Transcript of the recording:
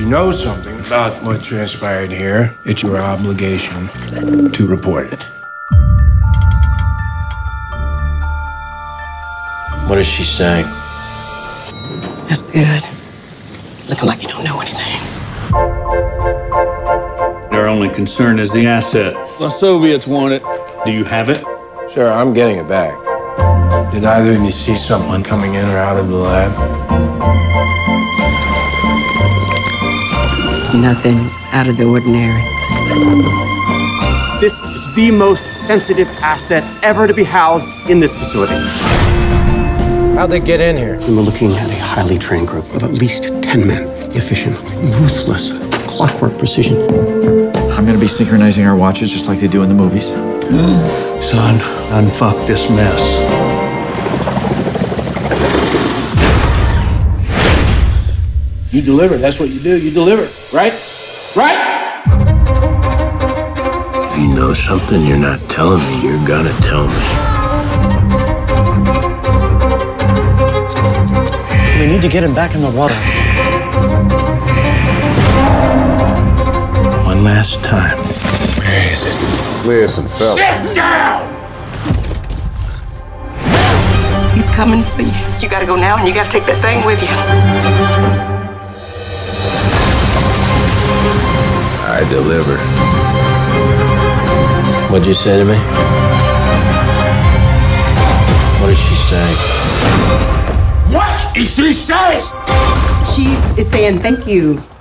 know something about what transpired here, it's your obligation to report it. What is she saying? That's good. Looking like you don't know anything. Our only concern is the asset. The Soviets want it. Do you have it? Sure, I'm getting it back. Did either of you see someone coming in or out of the lab? Nothing out of the ordinary. This is the most sensitive asset ever to be housed in this facility. How'd they get in here? We were looking at a highly trained group of at least 10 men. Efficient, ruthless, clockwork precision. I'm gonna be synchronizing our watches just like they do in the movies. Son, unfuck this mess. You deliver. That's what you do. You deliver. Right? Right? If you know something you're not telling me, you're gonna tell me. We need to get him back in the water. One last time. Where is it? Listen, fella. Sit down! He's coming for you. You gotta go now and you gotta take that thing with you. I deliver. What'd you say to me? What did she say? What is she saying? She is saying thank you.